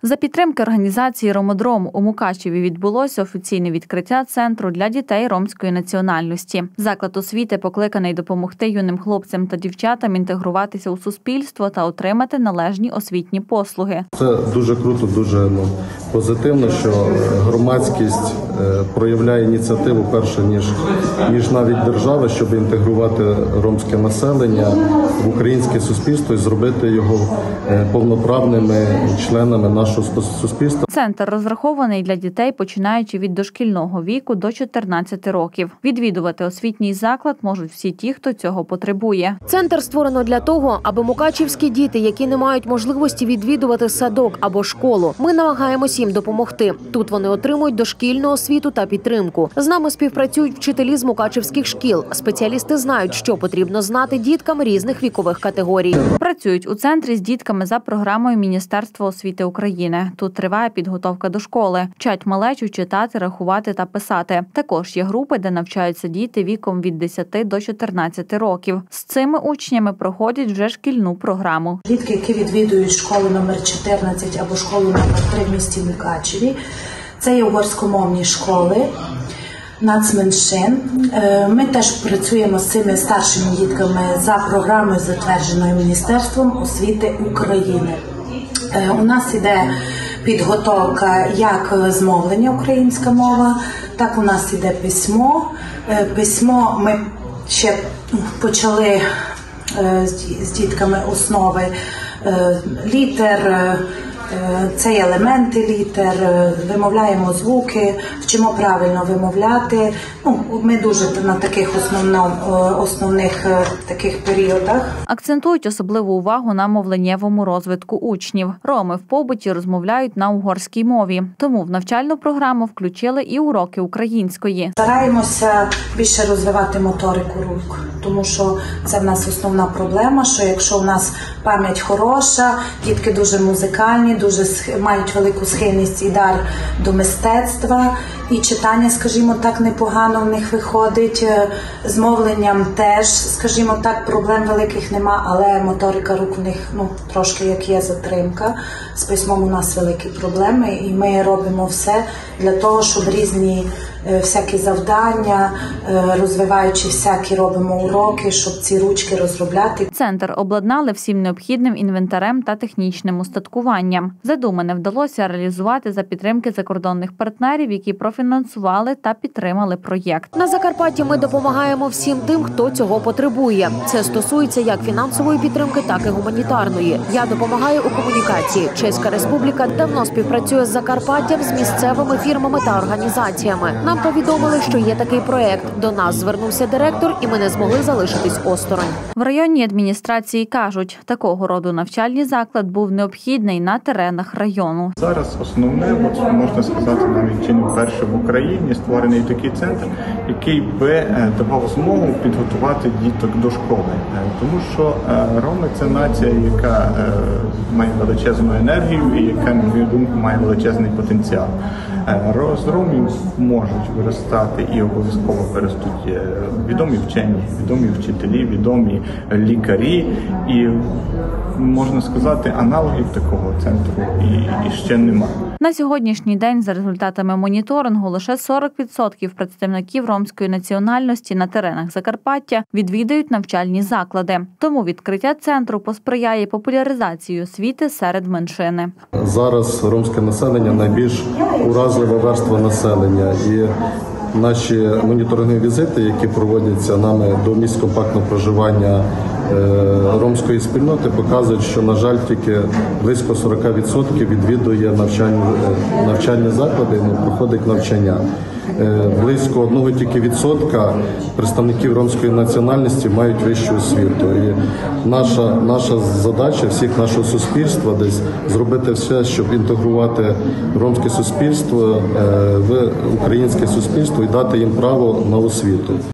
За підтримки організації «Ромодром» у Мукачеві відбулося офіційне відкриття центру для дітей ромської національності. Заклад освіти покликаний допомогти юним хлопцям та дівчатам інтегруватися у суспільство та отримати належні освітні послуги. Це дуже круто, дуже позитивно, що громадськість проявляє ініціативу перше, ніж навіть держава, щоб інтегрувати ромське населення в українське суспільство і зробити його повноправними членами нашого суспільства. Центр розрахований для дітей, починаючи від дошкільного віку до 14 років. Відвідувати освітній заклад можуть всі ті, хто цього потребує. Центр створено для того, аби мукачівські діти, які не мають можливості відвідувати садок або школу, ми намагаємось їм допомогти. Тут вони отримують дошкільну освіту та підтримку. З нами співпрацюють вчителі з мукачівських шкіл. Спеціалісти знають, що потрібно знати діткам різних вікових категорій. Працюють у центрі з дітками за програмою Міністерства освіти України. Тут триває підготовка до школи. Вчать малечу читати, рахувати та писати. Також є групи, де навчаються діти віком від 10 до 14 років. З цими учнями проходять вже шкільну програму. Дітки, які відвідують школу номер 14 або школу номер 3 в місті Мукачеві, це є угорськомовні школи нацменшин. Ми теж працюємо з цими старшими дітками за програмою, затвердженою Міністерством освіти України. У нас іде підготовка як з мовлення українська мова, так у нас іде письмо. Письмо ми ще почали з дітками основи літер, це є елементи літер, вимовляємо звуки, вчимо правильно вимовляти. Ми дуже на таких основних таких періодах. Акцентують особливу увагу на мовленнєвому розвитку учнів. Роми в побуті розмовляють на угорській мові. Тому в навчальну програму включили і уроки української. Стараємося більше розвивати моторику рук, тому що це в нас основна проблема, що якщо в нас пам'ять хороша, дітки дуже музикальні, дуже мають велику схильність і дар до мистецтва, і читання, скажімо так, непогано в них виходить, з мовленням теж, скажімо так, проблем великих нема, але моторика рук у них трошки як є затримка. З письмом у нас великі проблеми, і ми робимо все для того, щоб різні всякі завдання, розвиваючи всякі робимо уроки, щоб ці ручки розробляти. Центр обладнали всім необхідним інвентарем та технічним устаткуванням. Задумане вдалося реалізувати за підтримки закордонних партнерів, які профінансували та підтримали проєкт. На Закарпатті ми допомагаємо всім тим, хто цього потребує. Це стосується як фінансової підтримки, так і гуманітарної. Я допомагаю у комунікації. Чеська Республіка давно співпрацює з Закарпаттям, з місцевими фірмами та організаціями. Нам повідомили, що є такий проєкт. До нас звернувся директор, і ми не змогли залишитись осторонь. В районній адміністрації кажуть, такого роду навчальний заклад був необхідний на теренах району. Зараз основне, можна сказати, навіть чи не вперше в Україні створений такий центр, який би давав змогу підготувати діток до школи. Тому що роми – це нація, яка має величезну енергію і яка, на мою думку, має величезний потенціал. З ромів можуть виростати і обов'язково виростуть відомі вчені, відомі вчителі, відомі лікарі. І, можна сказати, аналогів такого центру і ще немає. На сьогоднішній день за результатами моніторингу лише 40% представників ромської національності на теренах Закарпаття відвідують навчальні заклади. Тому відкриття центру посприяє популяризації освіти серед меншини. Зараз ромське населення найбільш уразлива верства населення. І наші моніторингові візити, які проводяться нами до місць компактного проживання ромської спільноти, показують, що, на жаль, тільки близько 40% відвідує навчальні заклади, проходить навчання. Близько 1% представників ромської національності мають вищу освіту. І наша задача всіх нашого суспільства десь зробити все, щоб інтегрувати ромське суспільство в українське суспільство і дати їм право на освіту.